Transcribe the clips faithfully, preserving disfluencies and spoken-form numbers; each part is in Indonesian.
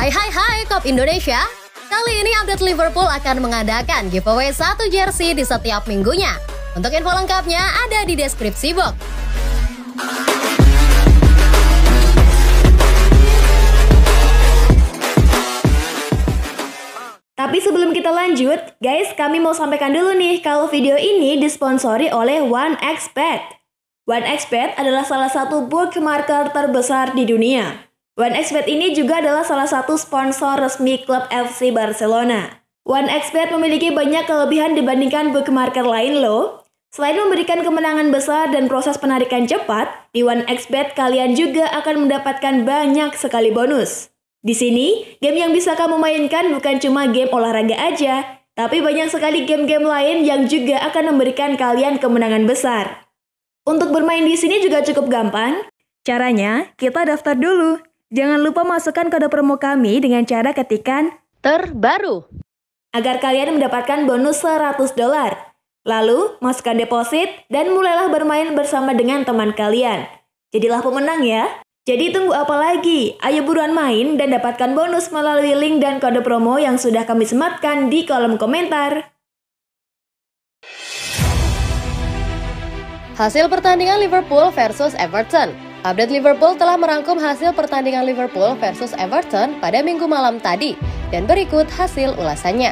Hai hai hai Klub Indonesia. Kali ini update Liverpool akan mengadakan giveaway satu jersey di setiap minggunya. Untuk info lengkapnya ada di deskripsi box. Tapi sebelum kita lanjut, guys, kami mau sampaikan dulu nih kalau video ini disponsori oleh OneXBet. OneXBet adalah salah satu bookmaker terbesar di dunia. OneXBet ini juga adalah salah satu sponsor resmi klub F C Barcelona. OneXBet memiliki banyak kelebihan dibandingkan bookmaker lain loh. Selain memberikan kemenangan besar dan proses penarikan cepat, di OneXBet kalian juga akan mendapatkan banyak sekali bonus. Di sini, game yang bisa kamu mainkan bukan cuma game olahraga aja, tapi banyak sekali game-game lain yang juga akan memberikan kalian kemenangan besar. Untuk bermain di sini juga cukup gampang. Caranya, kita daftar dulu. Jangan lupa masukkan kode promo kami dengan cara ketikan terbaru agar kalian mendapatkan bonus seratus dolar. Lalu, masukkan deposit dan mulailah bermain bersama dengan teman kalian. Jadilah pemenang ya. Jadi tunggu apa lagi? Ayo buruan main dan dapatkan bonus melalui link dan kode promo yang sudah kami sematkan di kolom komentar. Hasil pertandingan Liverpool versus Everton. Update Liverpool telah merangkum hasil pertandingan Liverpool versus Everton pada minggu malam tadi, dan berikut hasil ulasannya.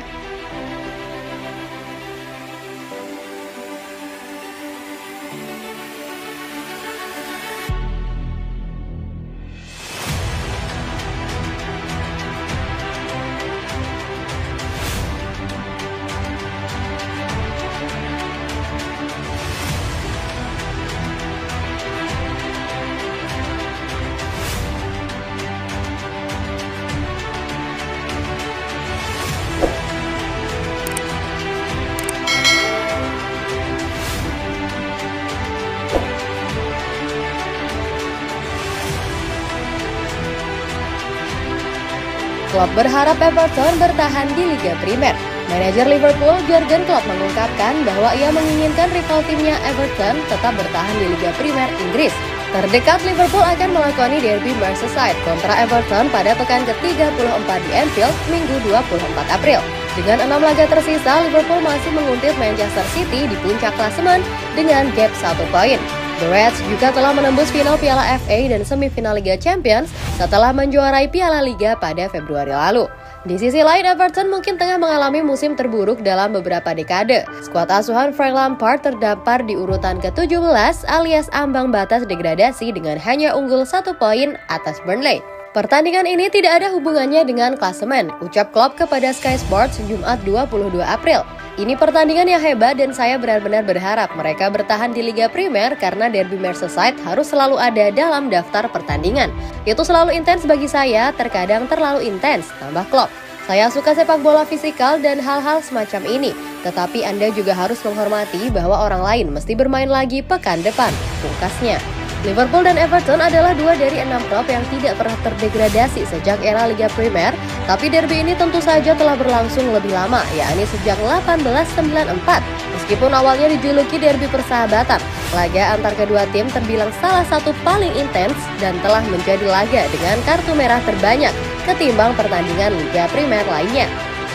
Klopp berharap Everton bertahan di Liga Primer. Manajer Liverpool, Jurgen Klopp mengungkapkan bahwa ia menginginkan rival timnya Everton tetap bertahan di Liga Primer Inggris. Terdekat, Liverpool akan melakoni derby Merseyside kontra Everton pada pekan ke tiga puluh empat di Anfield, Minggu dua puluh empat April. Dengan enam laga tersisa, Liverpool masih menguntit Manchester City di puncak klasemen dengan gap satu poin. The Reds juga telah menembus final Piala F A dan semifinal Liga Champions setelah menjuarai Piala Liga pada Februari lalu. Di sisi lain, Everton mungkin tengah mengalami musim terburuk dalam beberapa dekade. Skuad asuhan Frank Lampard terdampar di urutan ke tujuh belas alias ambang batas degradasi dengan hanya unggul satu poin atas Burnley. Pertandingan ini tidak ada hubungannya dengan klasemen, ucap Klopp kepada Sky Sports Jumat dua puluh dua April. Ini pertandingan yang hebat dan saya benar-benar berharap mereka bertahan di Liga Primer karena derby Merseyside harus selalu ada dalam daftar pertandingan. Itu selalu intens bagi saya, terkadang terlalu intens, tambah Klopp. Saya suka sepak bola fisikal dan hal-hal semacam ini, tetapi Anda juga harus menghormati bahwa orang lain mesti bermain lagi pekan depan, pungkasnya. Liverpool dan Everton adalah dua dari enam klub yang tidak pernah terdegradasi sejak era Liga Primer, tapi derby ini tentu saja telah berlangsung lebih lama, yakni sejak seribu delapan ratus sembilan puluh empat. Meskipun awalnya dijuluki derby persahabatan, laga antar kedua tim terbilang salah satu paling intens dan telah menjadi laga dengan kartu merah terbanyak ketimbang pertandingan Liga Primer lainnya.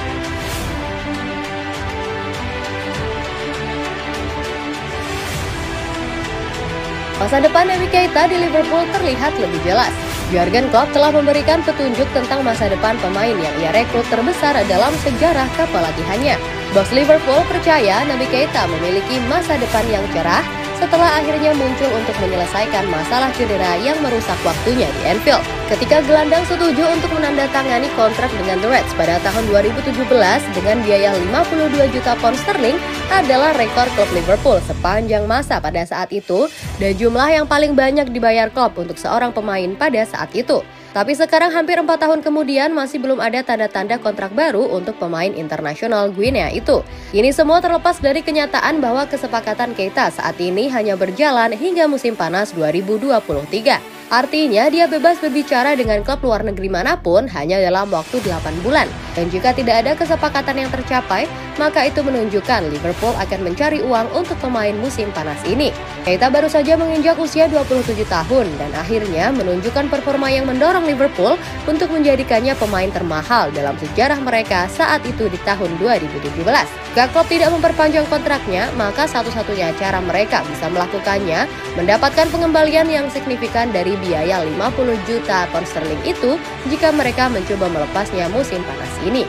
Masa depan Naby Keita di Liverpool terlihat lebih jelas. Jurgen Klopp telah memberikan petunjuk tentang masa depan pemain yang ia rekrut terbesar dalam sejarah kepelatihannya. Bos Liverpool percaya Naby Keita memiliki masa depan yang cerah setelah akhirnya muncul untuk menyelesaikan masalah cedera yang merusak waktunya di Anfield. Ketika gelandang setuju untuk menandatangani kontrak dengan The Reds pada tahun dua ribu tujuh belas dengan biaya lima puluh dua juta pound sterling adalah rekor klub Liverpool sepanjang masa pada saat itu dan jumlah yang paling banyak dibayar Klopp untuk seorang pemain pada saat itu. Tapi sekarang hampir empat tahun kemudian masih belum ada tanda-tanda kontrak baru untuk pemain internasional Guinea itu. Ini semua terlepas dari kenyataan bahwa kesepakatan Keita saat ini hanya berjalan hingga musim panas dua ribu dua puluh tiga. Artinya dia bebas berbicara dengan klub luar negeri manapun hanya dalam waktu delapan bulan. Dan jika tidak ada kesepakatan yang tercapai, maka itu menunjukkan Liverpool akan mencari uang untuk pemain musim panas ini. Keita baru saja menginjak usia dua puluh tujuh tahun dan akhirnya menunjukkan performa yang mendorong Liverpool untuk menjadikannya pemain termahal dalam sejarah mereka saat itu di tahun dua ribu tujuh belas. Jika klub tidak memperpanjang kontraknya, maka satu-satunya cara mereka bisa melakukannya mendapatkan pengembalian yang signifikan dari biaya lima puluh juta pound sterling itu jika mereka mencoba melepasnya musim panas ini.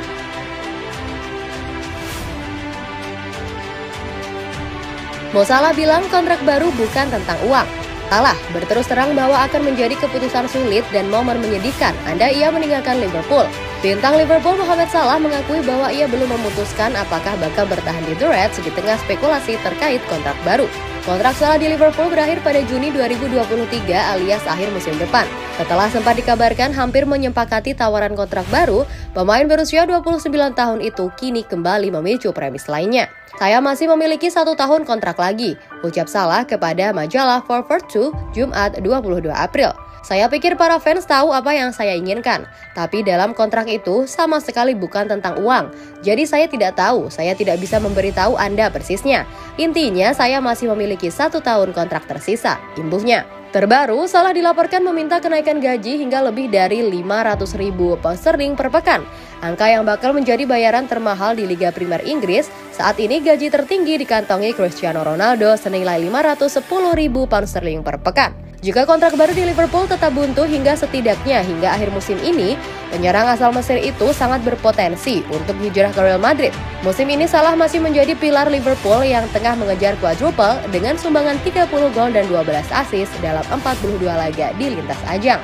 Mo Salah bilang kontrak baru bukan tentang uang. Salah berterus terang bahwa akan menjadi keputusan sulit dan momen menyedihkan andai ia meninggalkan Liverpool. Bintang Liverpool Mohamed Salah mengakui bahwa ia belum memutuskan apakah bakal bertahan di The Reds di tengah spekulasi terkait kontrak baru. Kontrak Salah di Liverpool berakhir pada Juni dua ribu dua puluh tiga alias akhir musim depan. Setelah sempat dikabarkan hampir menyepakati tawaran kontrak baru, pemain berusia dua puluh sembilan tahun itu kini kembali memicu premis lainnya. Saya masih memiliki satu tahun kontrak lagi, ucap Salah kepada majalah four forty-two Jumat dua puluh dua April. Saya pikir para fans tahu apa yang saya inginkan, tapi dalam kontrak itu sama sekali bukan tentang uang. Jadi saya tidak tahu, saya tidak bisa memberitahu Anda persisnya. Intinya saya masih memiliki satu tahun kontrak tersisa, imbuhnya. Terbaru, Salah dilaporkan meminta kenaikan gaji hingga lebih dari lima ratus ribu pound sterling per pekan. Angka yang bakal menjadi bayaran termahal di Liga Primer Inggris. Saat ini gaji tertinggi dikantongi Cristiano Ronaldo senilai lima ratus sepuluh ribu pound sterling per pekan. Jika kontrak baru di Liverpool tetap buntu hingga setidaknya hingga akhir musim ini, penyerang asal Mesir itu sangat berpotensi untuk hijrah ke Real Madrid. Musim ini Salah masih menjadi pilar Liverpool yang tengah mengejar quadruple dengan sumbangan tiga puluh gol dan dua belas assist dalam empat puluh dua laga di lintas ajang.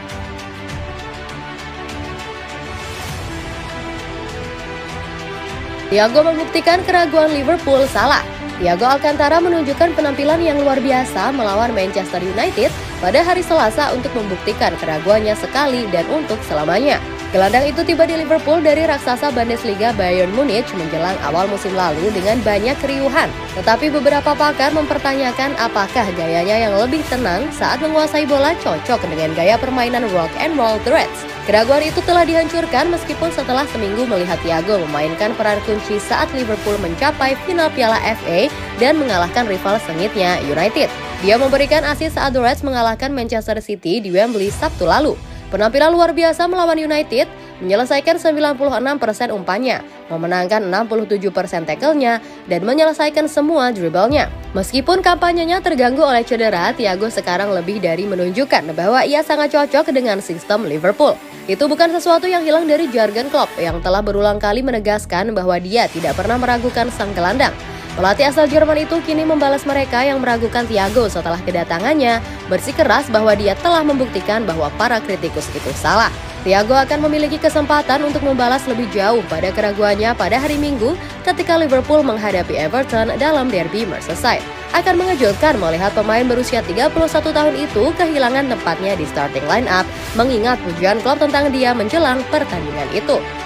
Thiago membuktikan keraguan Liverpool Salah. Thiago Alcantara menunjukkan penampilan yang luar biasa melawan Manchester United pada hari Selasa untuk membuktikan keraguannya sekali dan untuk selamanya. Gelandang itu tiba di Liverpool dari raksasa Bundesliga Bayern Munich menjelang awal musim lalu dengan banyak keriuhan. Tetapi beberapa pakar mempertanyakan apakah gayanya yang lebih tenang saat menguasai bola cocok dengan gaya permainan rock and roll The Reds. Keraguan itu telah dihancurkan meskipun setelah seminggu melihat Thiago memainkan peran kunci saat Liverpool mencapai final Piala F A dan mengalahkan rival sengitnya United. Dia memberikan assist saat The Reds mengalahkan Manchester City di Wembley Sabtu lalu. Penampilan luar biasa melawan United, menyelesaikan sembilan puluh enam persen umpannya, memenangkan enam puluh tujuh persen tackle-nya, dan menyelesaikan semua dribble-nya. Meskipun kampanyenya terganggu oleh cedera, Thiago sekarang lebih dari menunjukkan bahwa ia sangat cocok dengan sistem Liverpool. Itu bukan sesuatu yang hilang dari Jurgen Klopp yang telah berulang kali menegaskan bahwa dia tidak pernah meragukan sang gelandang. Pelatih asal Jerman itu kini membalas mereka yang meragukan Thiago setelah kedatangannya, bersikeras bahwa dia telah membuktikan bahwa para kritikus itu salah. Thiago akan memiliki kesempatan untuk membalas lebih jauh pada keraguannya pada hari Minggu ketika Liverpool menghadapi Everton dalam derby Merseyside. Akan mengejutkan melihat pemain berusia tiga puluh satu tahun itu kehilangan tempatnya di starting line up, mengingat pujian Klopp tentang dia menjelang pertandingan itu.